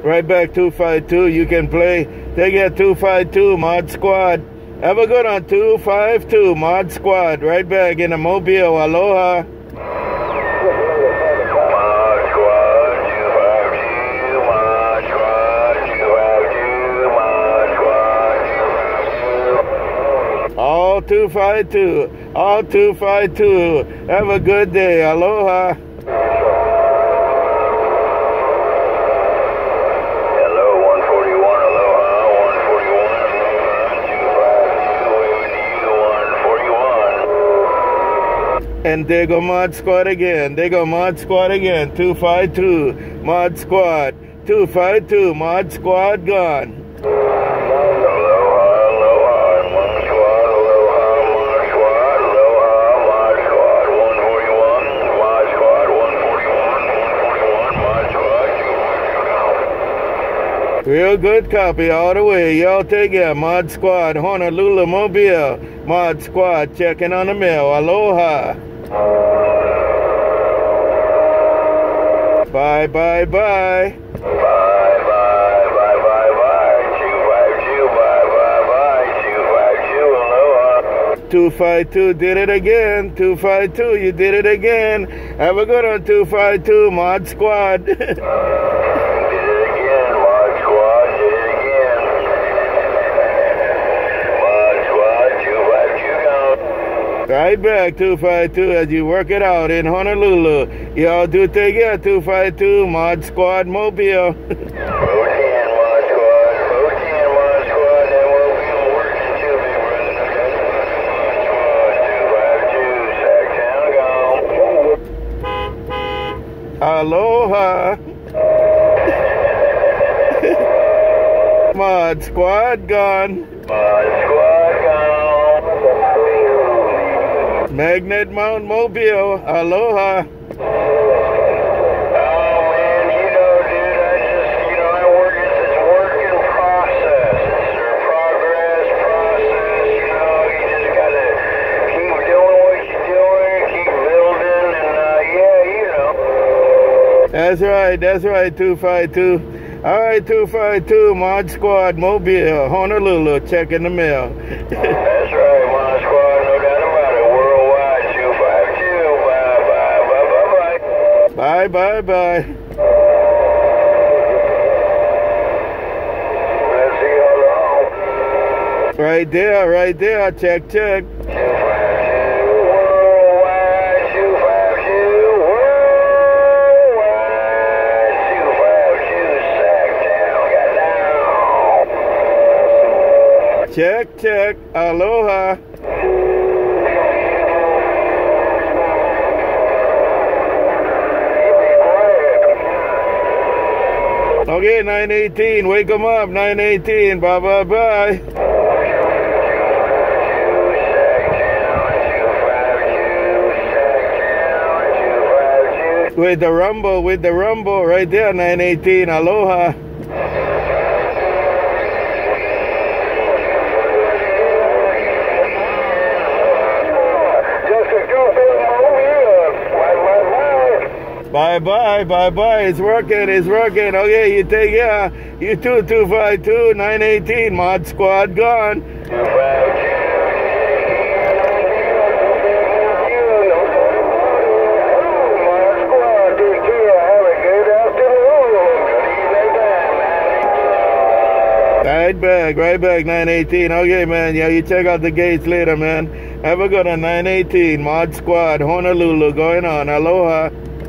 Right back 252. You can play. Take it 252 Mod Squad. Have a good one 252 Mod Squad. Right back in the Mobile. Aloha. All 252. All 252. Have a good day. Aloha. And they go Mod Squad again. They go Mod Squad again. 252 Mod Squad. 252 Mod Squad gone. Real good copy all the way. Y'all take care. Mod Squad, Honolulu Mobile. Mod Squad checking on the mail. Aloha. Bye, bye, bye. 252 did it again. 252, you did it again. Have a good one, 252 Mod Squad. Right back 252 as you work it out in Honolulu. Y'all do take care 252 Mod Squad Mobile. Aloha. Mod Squad gone. Mod Squad gone. Magnet Mount Mobile. Aloha. Oh man, dude, I work, it's work in process. It's a progress process, you just gotta keep doing what you're doing, keep building, and That's right, 252. All right, 252 Mod Squad Mobile, Honolulu, checking the mail. That's right, Mod Squad, no doubt about it. Worldwide, 252. Bye, bye, bye, bye. Bye, bye, bye. Let's see how long. Right there, check, check. 252, worldwide, 252, worldwide, 252, Sacktown, got down. Check, check. Aloha. Okay, 918. Wake them up. 918. Bye, bye, bye. With the rumble, right there, 918. Aloha. Bye, bye, bye, bye. It's working. Okay, you take care. You too, 252, 918. Mod Squad gone. Right back, 918. Okay, man. Yeah, you check out the gates later, man. Have a good one, 918. Mod Squad, Honolulu, going on. Aloha.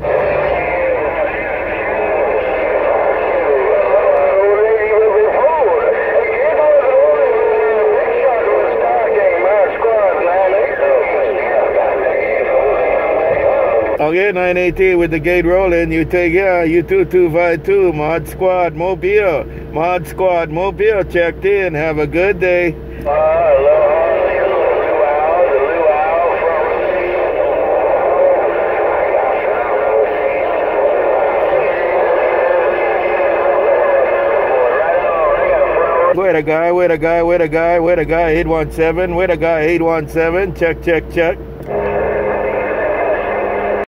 Okay, 918 with the gate rolling. You take care. You 252 Mod Squad Mobile. Mod Squad Mobile checked in. Have a good day. Where the guy, 817. Where the guy, 817. Check, check, check.